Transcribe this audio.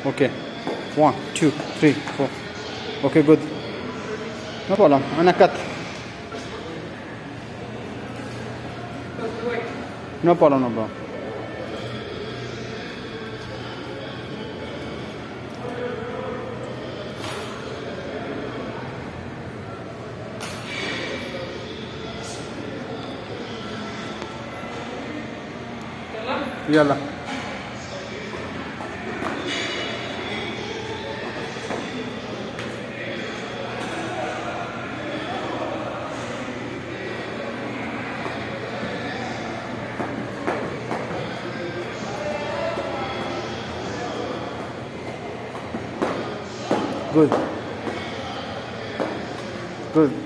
Okay. 1, 2, 3, 4. Okay, good. No problem. أنا cut. No problem, no problem. يلا. Good. Good.